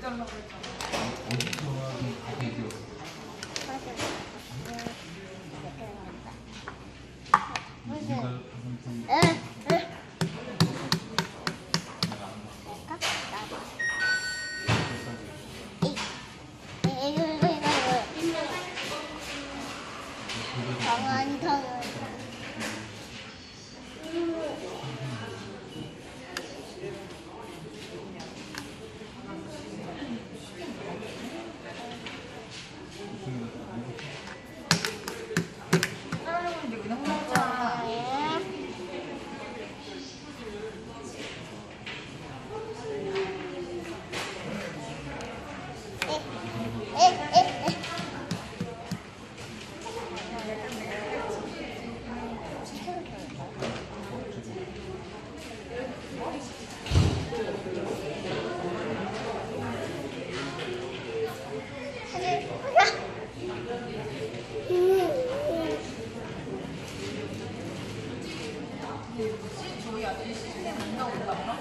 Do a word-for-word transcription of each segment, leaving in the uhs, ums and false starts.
잘라고 했잖아. 정원 정원 저희 아들이 시즌에 못 나온다 그러?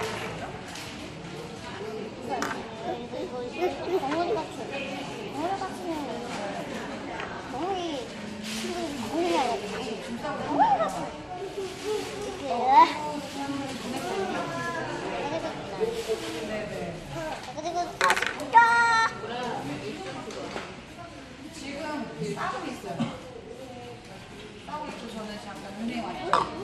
덩어리 같이 덩어리 같이는 덩어리 덩어리 아니야 덩어리 같이 그리고 맛있다. 지금 싸고 있어요. 싸고 있고 저는 잠깐 은행 왔어요.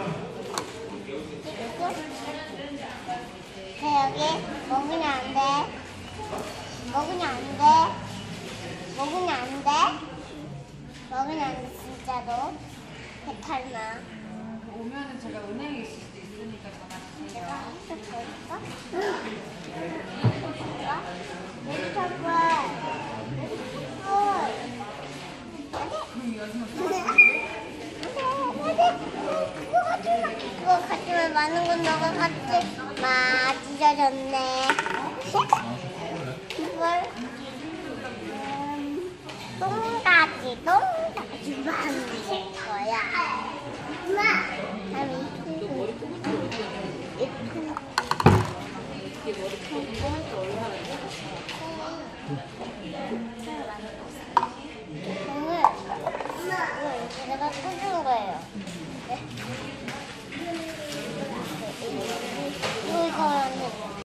여기 먹으면 안 돼. 먹으면 안 돼. 먹으면 안 돼. 먹으면 안 돼, 진짜로. 배탈 나. 오면은 제가 은행에 있을 수도 있으니까 전화 주세요. 내가 한번 더 줄까? 응. 더 줄까? 여기 잡아. 여기 잡아. 안 돼. 그럼 이 아줌마 안 돼. 안 돼. 그거 갖지 마. 그거 갖지 마. 많은 건 너가 갖지 마. 찢어졌네. 이걸 음, 똥가지 똥가지 만들 거야. 엄마, 아니 이거 내가 꽂은 거예요. 네?